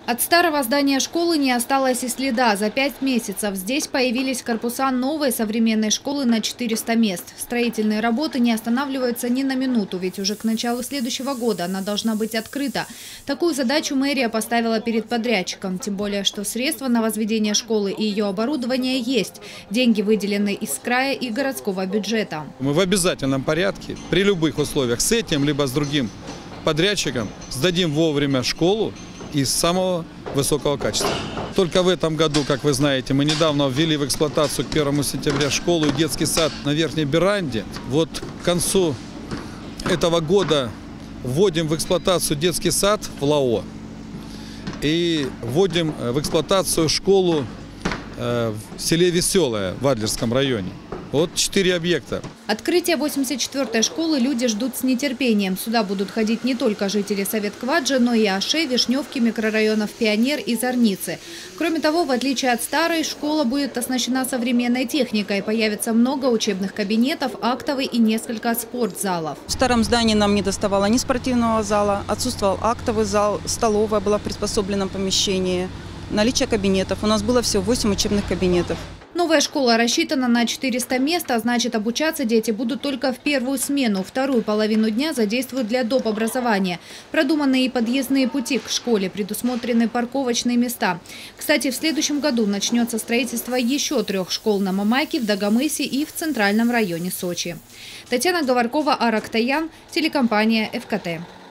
От старого здания школы не осталось и следа. За 5 месяцев здесь появились корпуса новой современной школы на 400 мест. Строительные работы не останавливаются ни на минуту, ведь уже к началу следующего года она должна быть открыта. Такую задачу мэрия поставила перед подрядчиком. Тем более, что средства на возведение школы и ее оборудование есть. Деньги выделены из края и городского бюджета. Мы в обязательном порядке, при любых условиях, с этим либо с другим подрядчиком сдадим вовремя школу из самого высокого качества. Только в этом году, как вы знаете, мы недавно ввели в эксплуатацию к 1 сентября школу и детский сад на Верхней Беранде. Вот к концу этого года вводим в эксплуатацию детский сад в ЛАО и вводим в эксплуатацию школу в селе Веселое в Адлерском районе. Вот 4 объекта. Открытие 84-й школы люди ждут с нетерпением. Сюда будут ходить не только жители Совет-Кваджи, но и Аше, Вишневки, микрорайонов Пионер и Зорницы. Кроме того, в отличие от старой, школа будет оснащена современной техникой. Появится много учебных кабинетов, актовый и несколько спортзалов. В старом здании нам не доставало ни спортивного зала, отсутствовал актовый зал, столовая была в приспособленном помещении, наличие кабинетов. У нас было всего 8 учебных кабинетов. Новая школа рассчитана на 400 мест, а значит, обучаться дети будут только в первую смену. Вторую половину дня задействуют для доп. Образования. Продуманные и подъездные пути к школе, предусмотрены парковочные места. Кстати, в следующем году начнется строительство еще 3 школ на Мамайке, в Дагомысе и в центральном районе Сочи. Татьяна Говоркова, Арактаян, телекомпания ФКТ.